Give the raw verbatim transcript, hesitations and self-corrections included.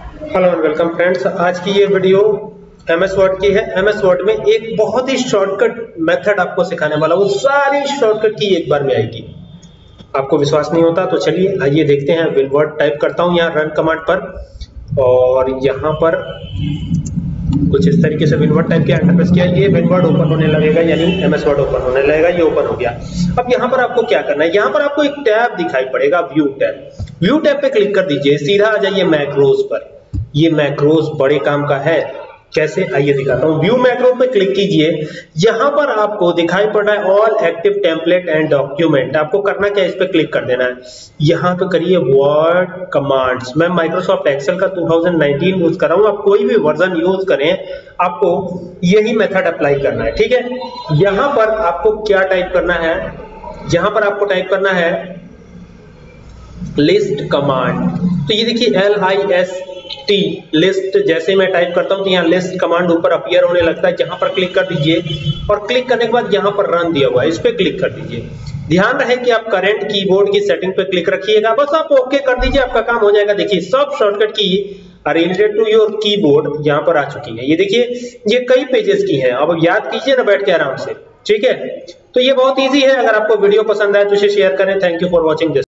Hello and welcome friends. आज की ये वीडियो एम एस वर्ड की है। एम एस वर्ड में एक बहुत ही शॉर्टकट मेथड आपको सिखाने वाला हूँ। सारी शॉर्टकट की एक बार में आएगी। आपको विश्वास नहीं होता तो चलिए आइए देखते हैं। विनवर्ड टाइप करता हूँ यहाँ रन कमांड पर और यहाँ पर कुछ इस तरीके से विनवर्ड टाइप किया, एंटर प्रेस किया, ये विनवर्ड ओपन होने लगेगा, यानी एम एस वर्ड ओपन होने लगेगा। ये ओपन हो गया। अब यहाँ पर आपको क्या करना है, यहाँ पर आपको एक टैब दिखाई पड़ेगा, व्यू टैब। व्यू टैब पे क्लिक कर दीजिए, सीधा आ जाइए मैक्रोज पर। ये मैक्रोज बड़े काम का है। कैसे, आइए दिखाता हूँ। व्यू मैक्रो पे क्लिक कीजिए। यहां पर आपको दिखाई पड़ रहा है all active template and document. आपको करना क्या है, इस पे क्लिक कर देना है। यहां पे करिए वर्ड कमांड्स। मैं माइक्रोसॉफ्ट एक्सेल का दो हज़ार उन्नीस यूज कर रहा हूं। आप कोई भी वर्जन यूज करें, आपको यही मेथड अप्लाई करना है, ठीक है। यहां पर आपको क्या टाइप करना है, यहां पर आपको टाइप करना है लिस्ट कमांड। तो ये देखिए L I S T list, जैसे मैं टाइप करता हूं तो यहाँ लिस्ट कमांड ऊपर अपीयर होने लगता है। यहाँ पर क्लिक कर दीजिए और क्लिक करने के बाद यहाँ पर रन दिया हुआ है, इस पे क्लिक कर दीजिए। ध्यान रहे कि आप करंट कीबोर्ड की सेटिंग पे क्लिक रखिएगा, बस आप ओके कर दीजिए, आपका काम हो जाएगा। देखिए सब शॉर्टकट की रिलेटेड टू योर कीबोर्ड यहाँ पर आ चुकी है। ये देखिए ये कई पेजेस की है। अब याद कीजिए ना बैठ के आराम से, ठीक है। तो ये बहुत ईजी है। अगर आपको वीडियो पसंद आए तो इसे शेयर करें। Thank you for watching this.